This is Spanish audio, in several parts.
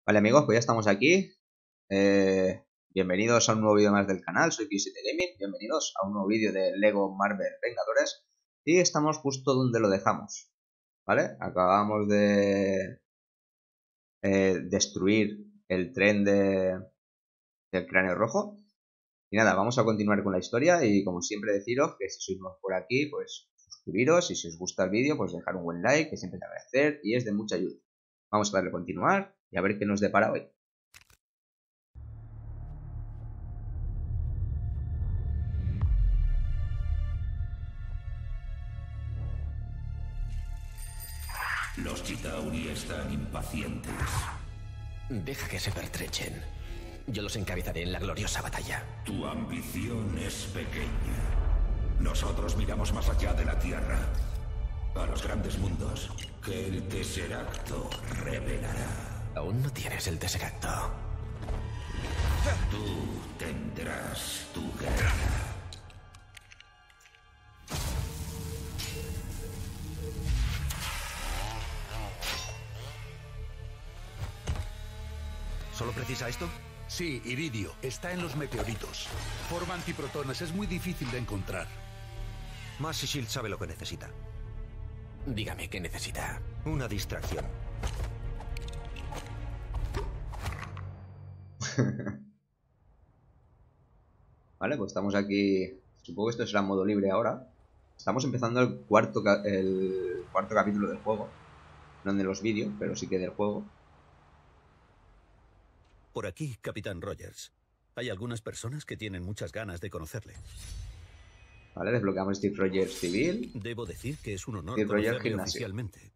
Vale amigos, pues ya estamos aquí. Bienvenidos a un nuevo vídeo más del canal, soy Q7 Gaming. Bienvenidos a un nuevo vídeo de Lego Marvel Vengadores. Y estamos justo donde lo dejamos, ¿vale? Acabamos de destruir el tren del cráneo rojo. Y nada, vamos a continuar con la historia y como siempre deciros que si sois nuevos por aquí, pues suscribiros y si os gusta el vídeo, pues dejar un buen like, que siempre te agradecer y es de mucha ayuda. Vamos a darle a continuar y a ver qué nos depara hoy. Los Chitauri están impacientes. Deja que se pertrechen. Yo los encabezaré en la gloriosa batalla. Tu ambición es pequeña. Nosotros miramos más allá de la Tierra, a los grandes mundos que el Tesseracto revelará. Aún no tienes el Tesseracto. Tú tendrás tu guerra. ¿Solo precisa esto? Sí, iridio. Está en los meteoritos. Forma antiprotones. Es muy difícil de encontrar. Massey Shield sabe lo que necesita. Dígame qué necesita. Una distracción. Vale, pues estamos aquí. Supongo que esto será modo libre ahora. Estamos empezando el cuarto capítulo del juego. No de los vídeos, pero sí que del juego. Por aquí, Capitán Rogers. Hay algunas personas que tienen muchas ganas de conocerle. Vale, desbloqueamos Steve Rogers civil. Debo decir que es un honor Steve Rogers conocerle gimnasio. oficialmente.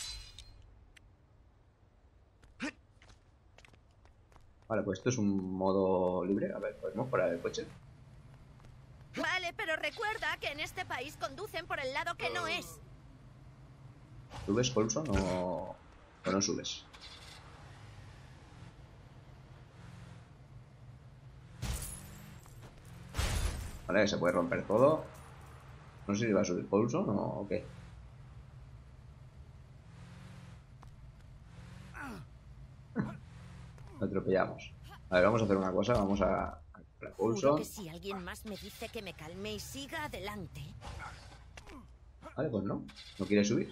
Vale, pues esto es un modo libre. A ver, podemos parar el coche. Vale, pero recuerda que en este país conducen por el lado que no es. ¿Subes, Colson, o no subes? Vale, se puede romper todo. No sé si va a subir Colson o qué. Lo atropellamos. A ver, vamos a hacer una cosa. Vamos a Juro Colson. que si alguien más me dice que me calme y siga adelante. Vale, pues no. No quiere subir.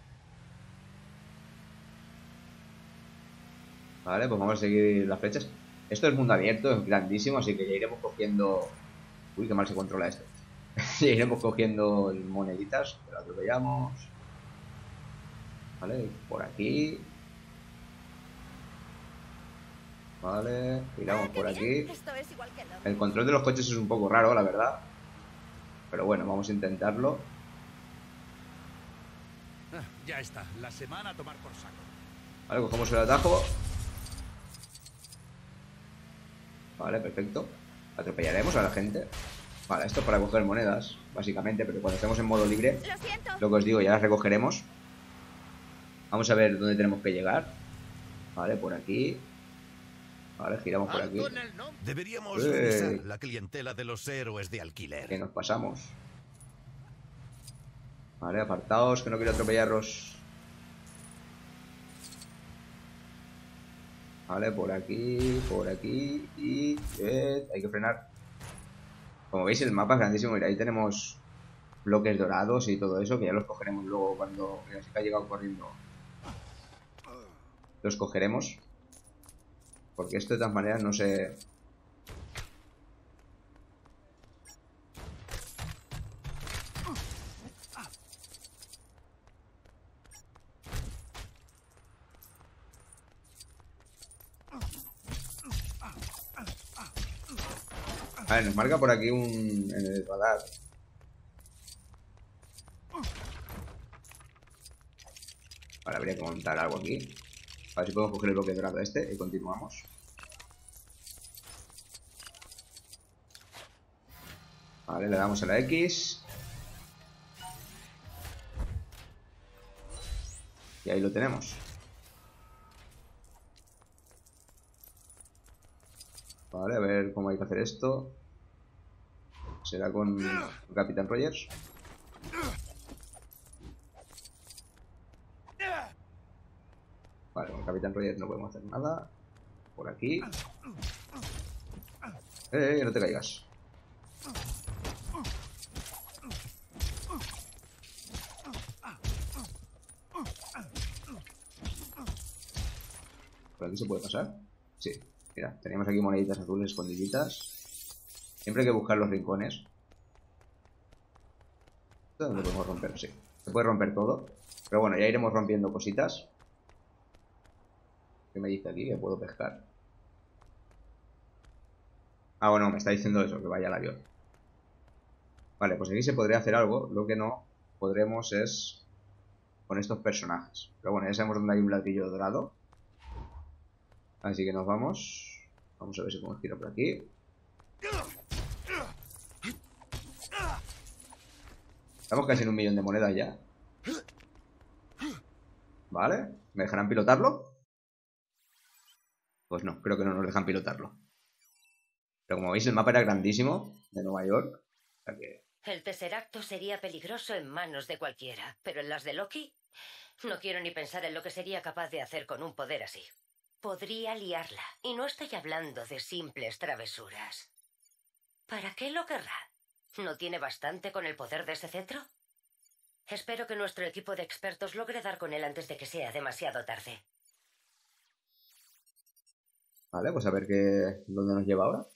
Vale, pues vamos a seguir las flechas. Esto es mundo abierto, es grandísimo, así que ya iremos cogiendo... Uy, qué mal se controla esto. Ya iremos cogiendo moneditas, que lo atropellamos. Vale, por aquí. Vale, giramos por aquí. Esto es igual que El control de los coches es un poco raro, la verdad. Pero bueno, vamos a intentarlo. Ya está. La semana a tomar por saco. Vale, cogemos el atajo. Vale, perfecto. Atropellaremos a la gente. Vale, esto es para coger monedas, básicamente, pero cuando estemos en modo libre, Lo siento. lo que os digo, ya las recogeremos. Vamos a ver dónde tenemos que llegar. Vale, por aquí. Vale, giramos por aquí. Deberíamos revisar la clientela de los héroes de Que alquiler. nos pasamos. Vale, apartaos, que no quiero atropellaros. Vale, por aquí y... hay que frenar. Como veis, el mapa es grandísimo. Mira, ahí tenemos bloques dorados y todo eso, que ya los cogeremos luego cuando... Mira, sí que ha llegado corriendo. Los cogeremos. Porque esto de todas maneras no se... Vale, nos marca por aquí en el radar. Vale, habría que montar algo aquí. A ver si podemos coger el bloque dorado este y continuamos. Vale, le damos a la X. Y ahí lo tenemos. Vale, a ver cómo hay que hacer esto. Será con Capitán Rogers. Vale, con Capitán Rogers no podemos hacer nada. por aquí. No te caigas. ¿Por aquí se puede pasar? Sí. Mira, tenemos aquí moneditas azules escondiditas. Siempre hay que buscar los rincones. ¿Dónde podemos romper? Sí. Se puede romper todo. Pero bueno, ya iremos rompiendo cositas. ¿Qué me dice aquí? Que puedo pescar. Ah, bueno, me está diciendo eso, que vaya al avión. Vale, pues aquí se podría hacer algo. Lo que no podremos es con estos personajes. Pero bueno, ya sabemos dónde hay un ladrillo dorado. Así que nos vamos. Vamos a ver si podemos tirar por aquí. Estamos casi en 1 millón de monedas ya. Vale. ¿Me dejarán pilotarlo? Pues no, creo que no nos dejan pilotarlo. Pero como veis, el mapa era grandísimo de Nueva York. O sea que... El Tesseracto sería peligroso en manos de cualquiera, pero en las de Loki no quiero ni pensar en lo que sería capaz de hacer con un poder así. Podría liarla, y no estoy hablando de simples travesuras. ¿Para qué lo querrá? ¿No tiene bastante con el poder de ese cetro? Espero que nuestro equipo de expertos logre dar con él antes de que sea demasiado tarde. Vale, pues a ver dónde nos lleva ahora.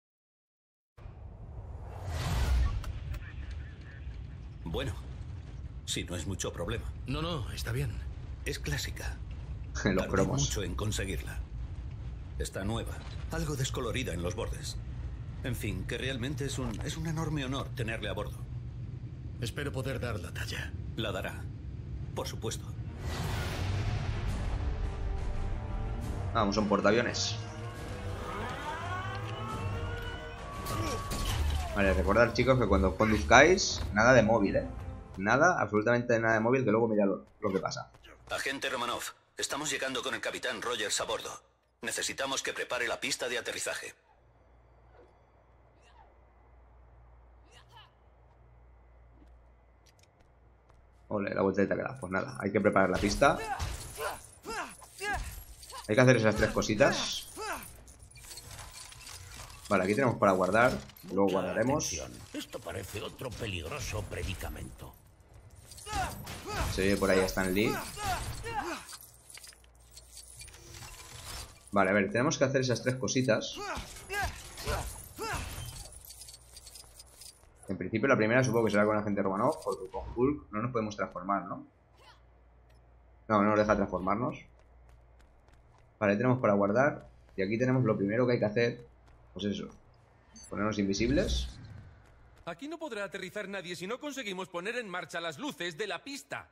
Bueno, si no es mucho problema. No, está bien. Es clásica. Los Tardé cromos. mucho en conseguirla. Está nueva, algo descolorida en los bordes. En fin, que realmente es un enorme honor tenerle a bordo. Espero poder dar la talla. La dará, por supuesto. Vamos, son portaaviones. Vale, recordad, chicos, que cuando conduzcáis, nada de móvil, ¿eh? Nada, absolutamente nada de móvil, que luego mirad lo que pasa. Agente Romanov, estamos llegando con el capitán Rogers a bordo. Necesitamos que prepare la pista de aterrizaje. Ole, la vueltita que da. Pues nada, hay que preparar la pista. Hay que hacer esas 3 cositas. Vale, aquí tenemos para guardar. Luego guardaremos. Esto parece otro peligroso predicamento. Se ve por ahí Stan Lee. Vale, a ver, tenemos que hacer esas 3 cositas. En principio la primera supongo que será con el agente Romanov, porque con Hulk no nos podemos transformar, ¿no? No nos deja transformarnos. Vale, tenemos para guardar. Y aquí tenemos lo primero que hay que hacer. Pues eso, ponernos invisibles. Aquí no podrá aterrizar nadie si no conseguimos poner en marcha las luces de la pista.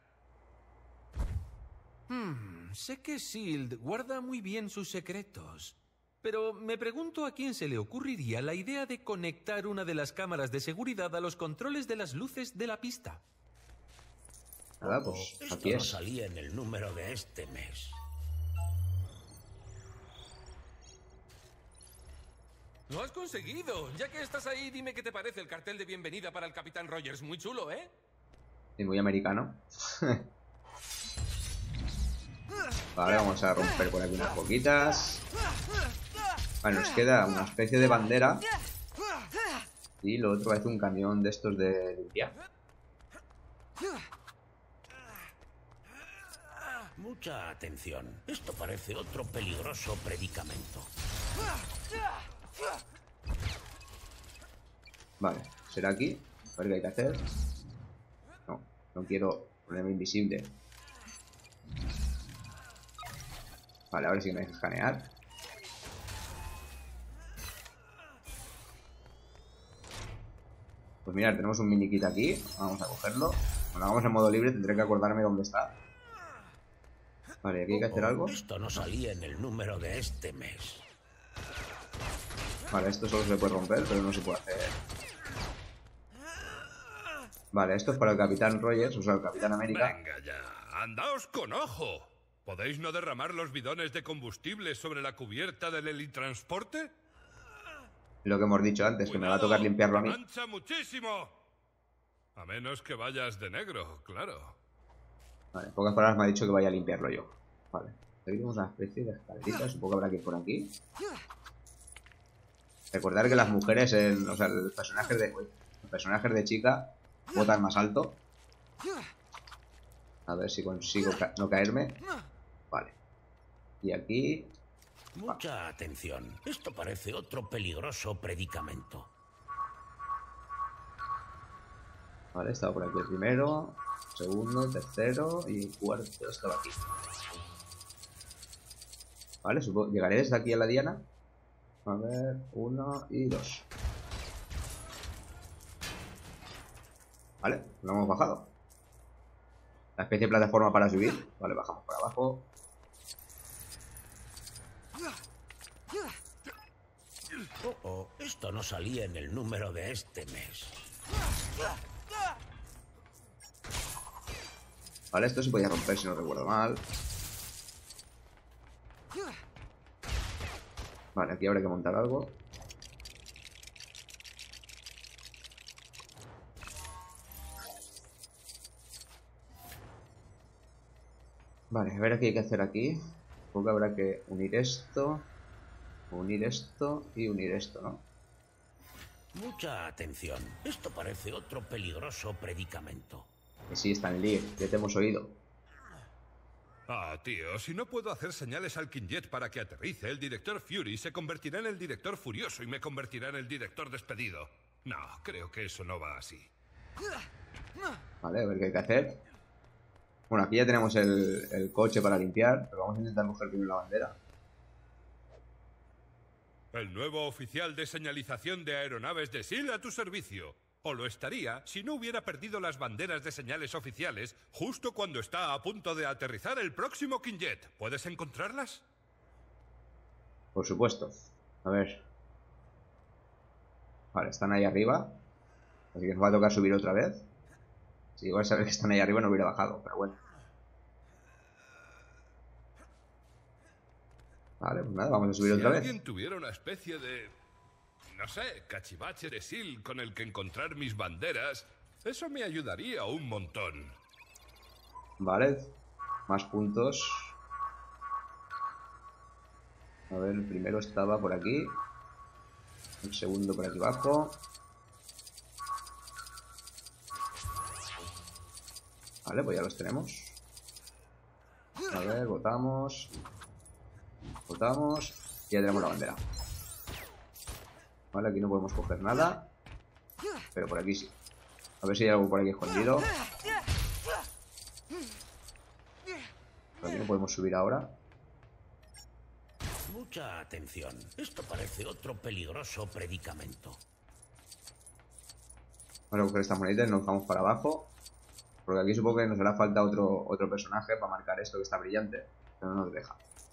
Sé que S.H.I.E.L.D. guarda muy bien sus secretos. Pero me pregunto a quién se le ocurriría la idea de conectar una de las cámaras de seguridad a los controles de las luces de la pista. Nada, pues aquí Esto no es. salía en el número de este mes. ¡Lo has conseguido! Ya que estás ahí, dime qué te parece el cartel de bienvenida para el Capitán Rogers. Muy chulo, ¿eh? Y muy americano. Vale, vamos a romper por aquí unas poquitas. Vale, nos queda una especie de bandera. Y lo otro parece un camión de estos de limpiar. Mucha atención. Esto parece otro peligroso predicamento. Vale, será aquí. A ver qué hay que hacer. No quiero ponerme invisible. Vale, ahora sí que me deja escanear. Pues mirad, tenemos un mini kit aquí. Vamos a cogerlo. Cuando hagamos en modo libre tendré que acordarme dónde está. Vale, aquí hay que hacer algo. Esto no salía en el número de este mes. Vale, esto solo se puede romper, pero no se puede hacer. Vale, esto es para el Capitán Rogers, o sea, el Capitán América. Venga ya, andaos con ojo. ¿Podéis no derramar los bidones de combustible sobre la cubierta del helitransporte? Lo que hemos dicho antes, que me va a tocar limpiarlo a mí. ¡Mancha muchísimo! A menos que vayas de negro, claro. Vale, en pocas palabras me ha dicho que vaya a limpiarlo yo. Vale. Aquí tenemos una especie de escalerita, supongo que habrá que ir por aquí. Recordar que las mujeres, o sea, los personajes de chica botan más alto. A ver si consigo no caerme. Vale. Y aquí... Mucha atención. Esto parece otro peligroso predicamento. Vale, estaba por aquí el primero, segundo, tercero y cuarto estaba aquí. Vale, llegaré desde aquí a la diana. A ver, 1 y 2. Vale, lo hemos bajado. La especie de plataforma para subir. Vale, bajamos por abajo. Esto no salía en el número de este mes. Vale, esto se podía romper si no recuerdo mal. Vale, aquí habrá que montar algo. Vale, a ver qué hay que hacer aquí. Supongo que habrá que unir esto y unir esto, ¿no? Mucha atención. Esto parece otro peligroso predicamento. Que sí, Stan Lee, ya te hemos oído. Ah, tío, si no puedo hacer señales al Quinjet para que aterrice, el director Fury se convertirá en el director furioso y me convertirá en el director despedido. No, creo que eso no va así. Vale, a ver qué hay que hacer. Bueno, aquí ya tenemos el coche para limpiar, pero vamos a intentar coger primero la bandera. El nuevo oficial de señalización de aeronaves de SEAL a tu servicio. O lo estaría si no hubiera perdido las banderas de señales oficiales justo cuando está a punto de aterrizar el próximo Quinjet. ¿Puedes encontrarlas? Por supuesto. A ver. Vale, están ahí arriba. Así que nos va a tocar subir otra vez. Si igual saber que están ahí arriba no hubiera bajado, pero bueno. Vale, pues nada, vamos a subir otra vez. Si alguien tuviera una especie de... no sé, cachivache de SEAL con el que encontrar mis banderas, eso me ayudaría un montón. Vale, más puntos. A ver, el primero estaba por aquí. El segundo por aquí abajo. Vale, pues ya los tenemos. A ver, votamos. Votamos. Y ya tenemos la bandera. Vale, aquí no podemos coger nada. Pero por aquí sí. A ver si hay algo por aquí escondido. Por aquí no podemos subir ahora. Mucha atención. Esto parece otro peligroso predicamento. Vamos a coger estas moneditas y nos vamos para abajo. Porque aquí supongo que nos hará falta otro personaje para marcar esto que está brillante. Pero no nos deja.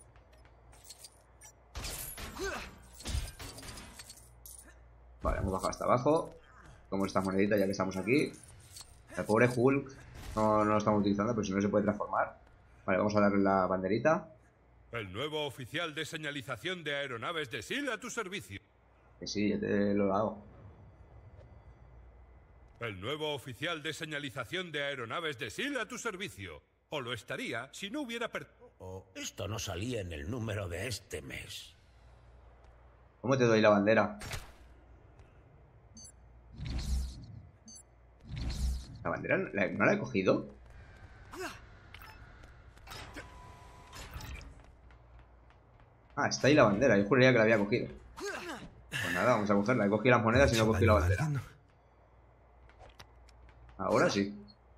Vale, hemos bajado hasta abajo. Como estas moneditas ya que estamos aquí. El pobre Hulk no lo estamos utilizando, pero si no se puede transformar. Vale, vamos a darle la banderita. El nuevo oficial de señalización de aeronaves de SEAL a tu servicio. Que sí, ya te lo he dado. El nuevo oficial de señalización de aeronaves de SEAL a tu servicio. O lo estaría si no hubiera Esto no salía en el número de este mes. ¿Cómo te doy la bandera? ¿La bandera no la he cogido? Ah, está ahí la bandera. Yo juraría que la había cogido. Pues nada, vamos a cogerla. He cogido las monedas y no he cogido la bandera. Ahora sí.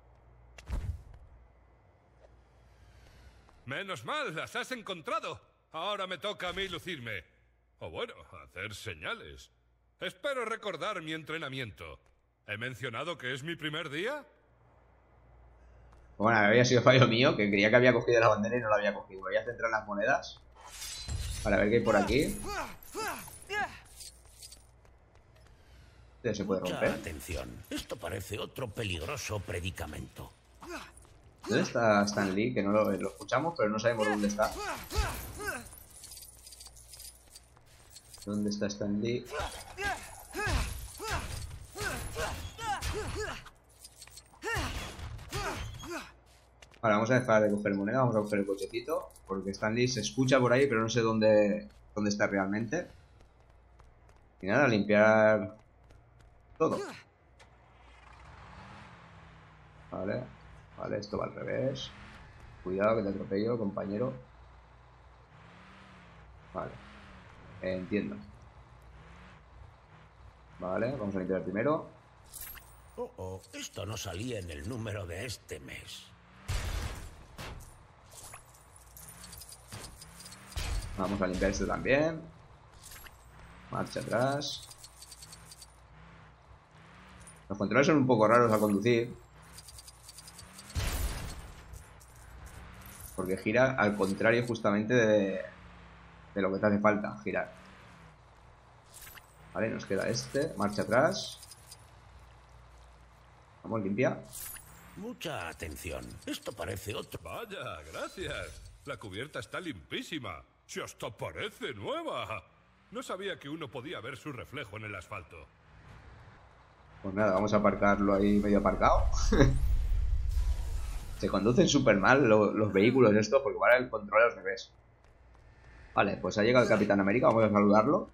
Menos mal, las has encontrado. Ahora me toca a mí lucirme. O bueno, hacer señales. Espero recordar mi entrenamiento. ¿He mencionado que es mi primer día? Bueno, había sido fallo mío, que creía que había cogido la bandera y no la había cogido. Voy a centrar las monedas. Para ver qué hay por aquí. Este se puede romper. Atención, esto parece otro peligroso predicamento. ¿Dónde está Stan Lee? Que no lo escuchamos, pero no sabemos dónde está. ¿Dónde está Stan Lee? Vale, vamos a dejar de coger moneda, vamos a coger el cochecito. Porque Stanley se escucha por ahí, pero no sé dónde está realmente. Y nada, limpiar todo. Vale, vale, esto va al revés. Cuidado que te atropello, compañero. Vale, entiendo. Vale, vamos a limpiar primero. Esto no salía en el número de este mes. Vamos a limpiar esto también. Marcha atrás. Los controles son un poco raros a conducir. Porque gira al contrario justamente de lo que te hace falta, girar. Vale, nos queda este. Marcha atrás. Vamos, limpia. Mucha atención. Esto parece otro. Vaya, gracias. La cubierta está limpísima. ¡Si hasta parece nueva! No sabía que uno podía ver su reflejo en el asfalto. Pues nada, vamos a aparcarlo ahí medio aparcado. Se conducen súper mal los vehículos estos porque van el control al revés. Vale, pues ha llegado el Capitán América, vamos a saludarlo.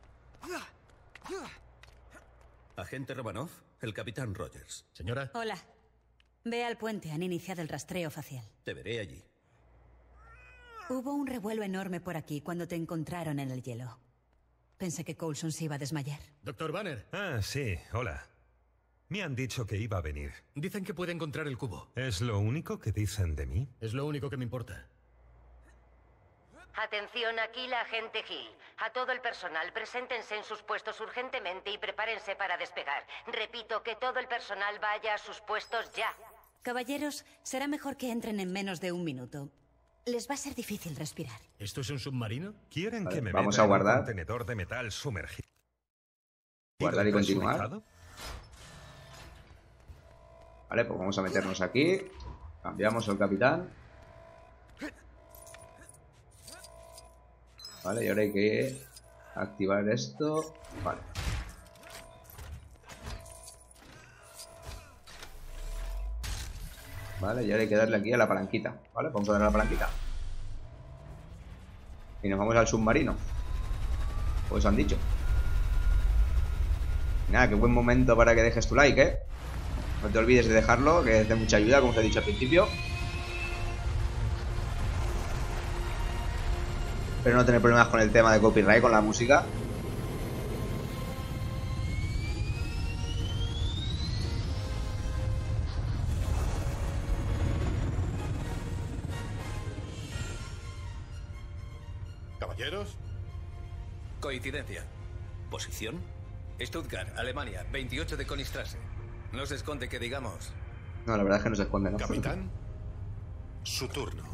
Agente Romanov, el Capitán Rogers. Señora. Hola. Ve al puente, han iniciado el rastreo facial. Te veré allí. Hubo un revuelo enorme por aquí cuando te encontraron en el hielo. Pensé que Coulson se iba a desmayar. Doctor Banner. Ah, sí, hola. Me han dicho que iba a venir. Dicen que puede encontrar el cubo. ¿Es lo único que dicen de mí? Es lo único que me importa. Atención, aquí la agente Hill. A todo el personal, preséntense en sus puestos urgentemente y prepárense para despegar. Repito, que todo el personal vaya a sus puestos ya. Caballeros, será mejor que entren en menos de 1 minuto. Les va a ser difícil respirar. ¿Esto es un submarino? ¿Quieren vale, que me vamos meta a en guardar. un contenedor de metal sumergido? Guardar y continuar. ¿Presurizado? Vale, pues vamos a meternos aquí. Cambiamos al capitán. Vale, y ahora hay que activar esto. Vale. Vale, y ahora hay que darle aquí a la palanquita. Vale, vamos a darle a la palanquita. Y nos vamos al submarino. Pues han dicho. Nada, qué buen momento para que dejes tu like, ¿eh? No te olvides de dejarlo, que es de mucha ayuda, como te he dicho al principio. Espero no tener problemas con el tema de copyright, con la música. ¿Caballeros? Coincidencia. ¿Posición? Stuttgart, Alemania, 28 de Königstrasse. No se esconde que digamos. No, la verdad es que no se esconde, ¿no? Capitán, su turno.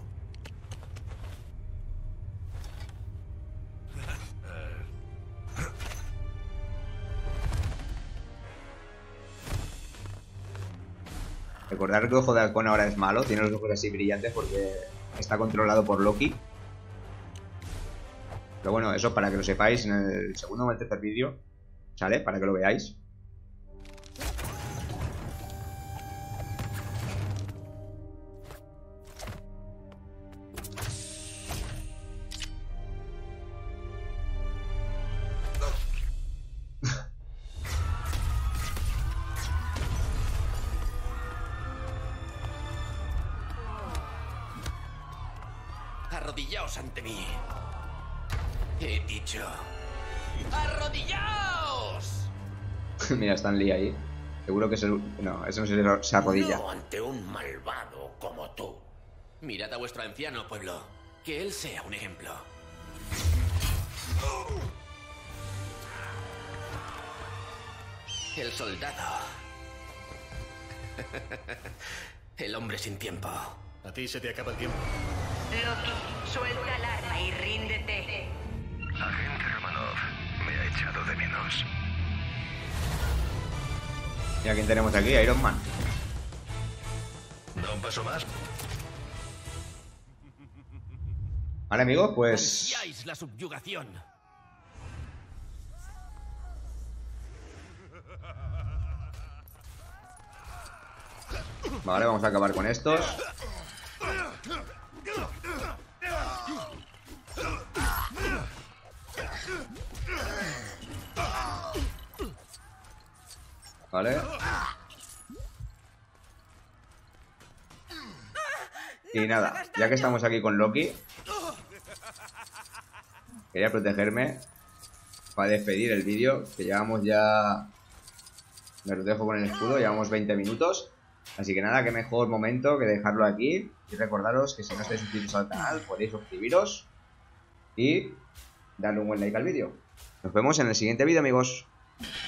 Recordar que Ojo de Halcón ahora es malo, tiene los ojos así brillantes porque está controlado por Loki. Pero bueno, eso para que lo sepáis, en el segundo o el tercer vídeo sale, para que lo veáis. Arrodillaos ante mí. He dicho... ¡Arrodillaos! Mira, Stanley ahí. Seguro que es el... No, ese no se arrodilla. No ante un malvado como tú. Mirad a vuestro anciano, pueblo. Que él sea un ejemplo. El soldado. El hombre sin tiempo. A ti se te acaba el tiempo. Loki, suelta el arma y ríndete. Agente Romanov, me ha echado de menos. ¿Y a quién tenemos aquí? Iron Man. Da un paso más. Vale, amigos, pues... Ansiáis la subyugación. Vale, vamos a acabar con estos. Vale. Y nada, ya que estamos aquí con Loki, quería protegerme para despedir el vídeo, que llevamos ya... Me lo dejo con el escudo, llevamos 20 minutos. Así que nada, qué mejor momento que dejarlo aquí. Y recordaros que si no estáis suscritos al canal, podéis suscribiros y darle un buen like al vídeo. Nos vemos en el siguiente vídeo, amigos.